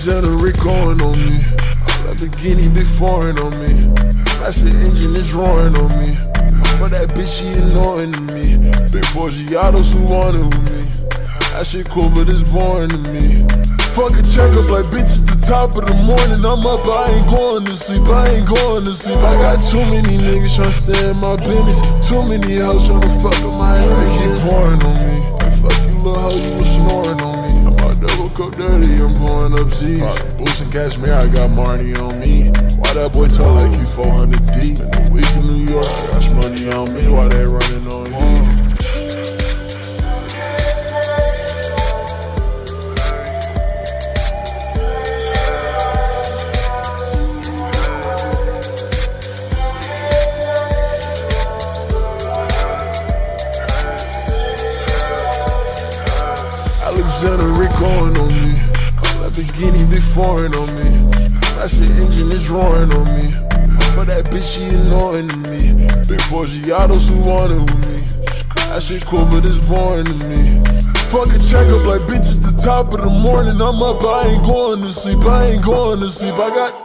Alexander Rick going on me. Lamborghini be foreign on me. That shit engine is roaring on me. For that bitch, she annoying to me. Big 4 Giados who wanted with me. That shit cool, but it's boring to me. Fuck a check up like bitch, it's the top of the morning. I'm up, but I ain't going to sleep. I ain't going to sleep. I got too many niggas tryna stay in my business. Too many hoes tryna fuck up my head. They keep pouring on me. And fuck you, little hoe, you was snoring on me. I'm a double cup dirty, I'm pouring up Z's. Boots and cashmere, I got Marnie on me. Why that boy talk like he 400 deep? In the week in New York, I got money on me. Why they running on you? Alexander Rick going on me. Lamborghini be foreign on me. That shit engine is roaring on me. For that bitch, she annoying to me. Big 4 Giados who wanted with me. That shit cool, but it's boring to me. Fuck a check up like bitch, it's the top of the morning. I'm up, I ain't going to sleep. I ain't going to sleep. I got